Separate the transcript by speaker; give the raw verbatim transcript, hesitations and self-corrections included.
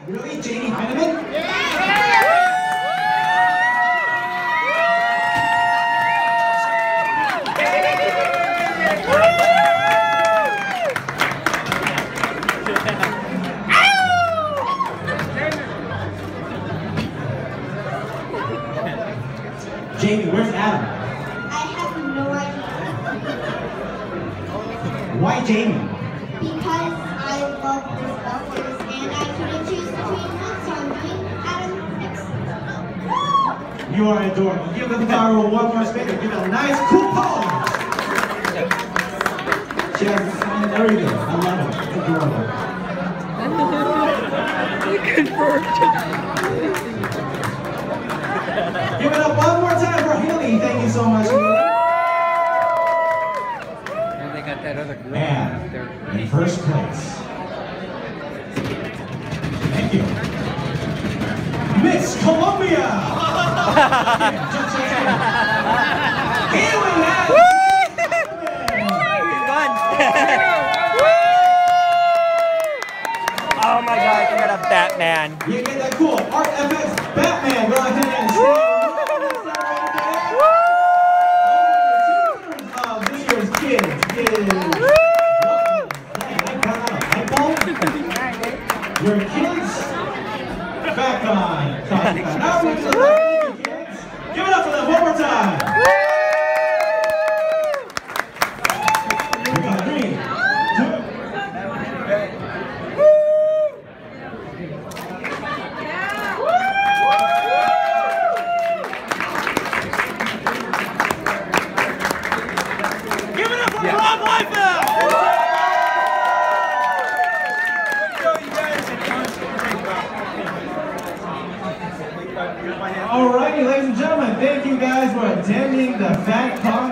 Speaker 1: Really? Jamie Hyneman? Yeah! Jamie, where's Adam?
Speaker 2: I have no idea.
Speaker 1: Why Jamie?
Speaker 2: Because I love Mythbusters and I couldn't choose between one, so I'm doing Adam next.
Speaker 1: You are adorable. Give the flower one more spin and give it a nice cool pose. She has a sign and everything. I love it. It's adorable.
Speaker 3: Confirmed.
Speaker 1: Give it up one more time for Haley. Thank you so much.
Speaker 3: And they got that other girl
Speaker 1: And
Speaker 3: there.
Speaker 1: in first place. Thank you. Miss Columbia. Haley has.
Speaker 3: Oh my God, you got a Batman.
Speaker 1: You get that cool Art F X Batman. Go ahead and uh, this year's kids. Kids. Your kids. PhatCon. Now we're going to kids. Give it up for them one more time. We got three, two. Alrighty, ladies and gentlemen, thank you guys for attending the PhatCon